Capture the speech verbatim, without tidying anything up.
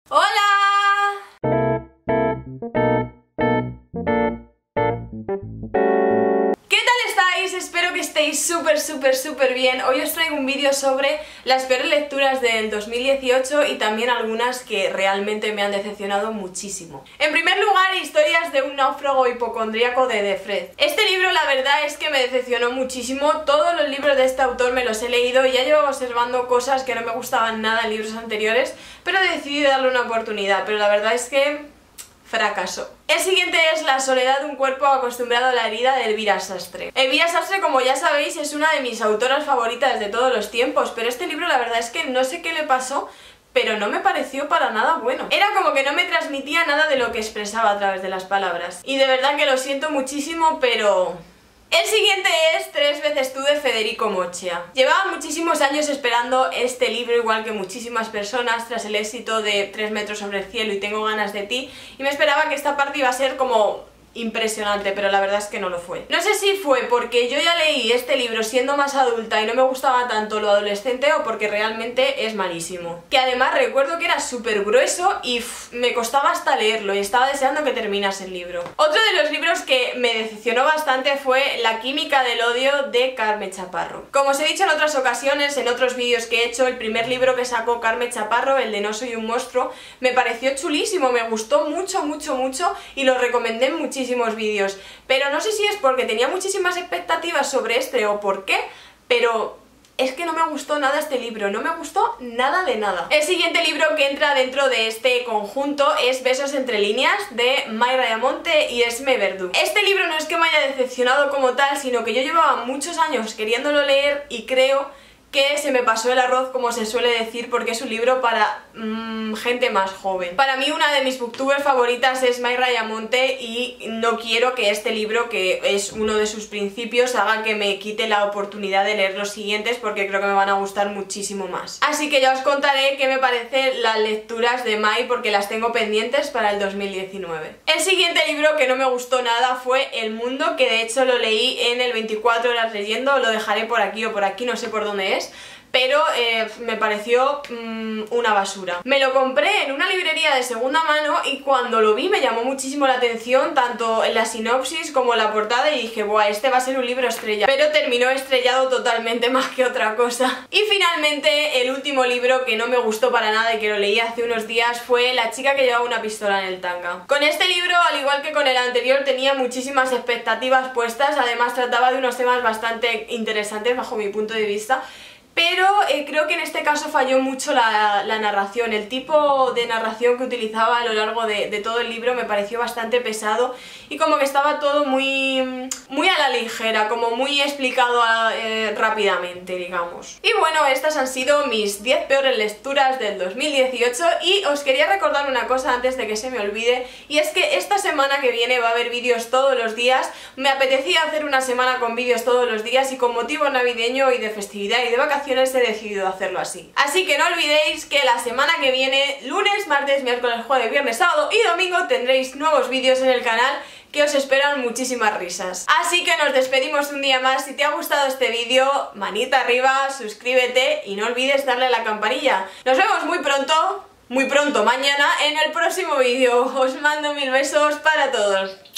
¡Hola! ¿Qué tal estáis? Espero que estéis súper súper súper bien. Hoy os traigo un vídeo sobre las peores lecturas del dos mil dieciocho y también algunas que realmente me han decepcionado muchísimo. En primer lugar, Historias de un náufrago hipocondríaco de Defred. Este libro la verdad es que me decepcionó muchísimo. Todos los libros de este autor me los he leído y ya llevo observando cosas que no me gustaban nada en libros anteriores, pero decidí darle una oportunidad, pero la verdad es que fracaso. El siguiente es La soledad de un cuerpo acostumbrado a la herida de Elvira Sastre. Elvira Sastre, como ya sabéis, es una de mis autoras favoritas de todos los tiempos, pero este libro la verdad es que no sé qué le pasó, pero no me pareció para nada bueno. Era como que no me transmitía nada de lo que expresaba a través de las palabras. Y de verdad que lo siento muchísimo, pero... El siguiente es Tres veces tú de Federico Mochia. Llevaba muchísimos años esperando este libro, igual que muchísimas personas, tras el éxito de Tres metros sobre el cielo y Tengo ganas de ti, y me esperaba que esta parte iba a ser como impresionante, pero la verdad es que no lo fue. No sé si fue porque yo ya leí este libro siendo más adulta y no me gustaba tanto lo adolescente o porque realmente es malísimo. Que además recuerdo que era súper grueso y pff, me costaba hasta leerlo y estaba deseando que terminase el libro. Otro de los libros que me decepcionó bastante fue La química del odio de Carme Chaparro. Como os he dicho en otras ocasiones, en otros vídeos que he hecho, el primer libro que sacó Carme Chaparro, el de No soy un monstruo, me pareció chulísimo, me gustó mucho, mucho, mucho y lo recomendé muchísimo. muchísimos vídeos, pero no sé si es porque tenía muchísimas expectativas sobre este o por qué, pero es que no me gustó nada este libro, no me gustó nada de nada. El siguiente libro que entra dentro de este conjunto es Besos entre líneas de Mayra Ayamonte y Esme Verdú. Este libro no es que me haya decepcionado como tal, sino que yo llevaba muchos años queriéndolo leer y creo que se me pasó el arroz, como se suele decir, porque es un libro para mmm, gente más joven. Para mí una de mis booktubers favoritas es Mayra Ayamonte y no quiero que este libro, que es uno de sus principios, haga que me quite la oportunidad de leer los siguientes, porque creo que me van a gustar muchísimo más. Así que ya os contaré qué me parecen las lecturas de May, porque las tengo pendientes para el dos mil diecinueve. El siguiente libro que no me gustó nada fue El mundo, que de hecho lo leí en el veinticuatro horas leyendo, lo dejaré por aquí o por aquí, no sé por dónde es, pero eh, me pareció mmm, una basura. Me lo compré en una librería de segunda mano y cuando lo vi me llamó muchísimo la atención, tanto en la sinopsis como en la portada, y dije, buah, este va a ser un libro estrella, pero terminó estrellado totalmente más que otra cosa. Y finalmente el último libro que no me gustó para nada y que lo leí hace unos días fue La chica que llevaba una pistola en el tanga. Con este libro, al igual que con el anterior, tenía muchísimas expectativas puestas, además trataba de unos temas bastante interesantes bajo mi punto de vista, pero eh, creo que en este caso falló mucho la, la narración. El tipo de narración que utilizaba a lo largo de, de todo el libro me pareció bastante pesado y como que estaba todo muy, muy a la ligera, como muy explicado a, eh, rápidamente, digamos. Y bueno, estas han sido mis diez peores lecturas del dos mil dieciocho y os quería recordar una cosa antes de que se me olvide, y es que esta semana que viene va a haber vídeos todos los días. Me apetecía hacer una semana con vídeos todos los días y con motivo navideño y de festividad y de vacaciones he decidido hacerlo así. Así que no olvidéis que la semana que viene, lunes, martes, miércoles, jueves, viernes, sábado y domingo, tendréis nuevos vídeos en el canal que os esperan muchísimas risas. Así que nos despedimos un día más. Si te ha gustado este vídeo, manita arriba, suscríbete y no olvides darle a la campanilla. Nos vemos muy pronto, muy pronto mañana en el próximo vídeo. Os mando mil besos para todos.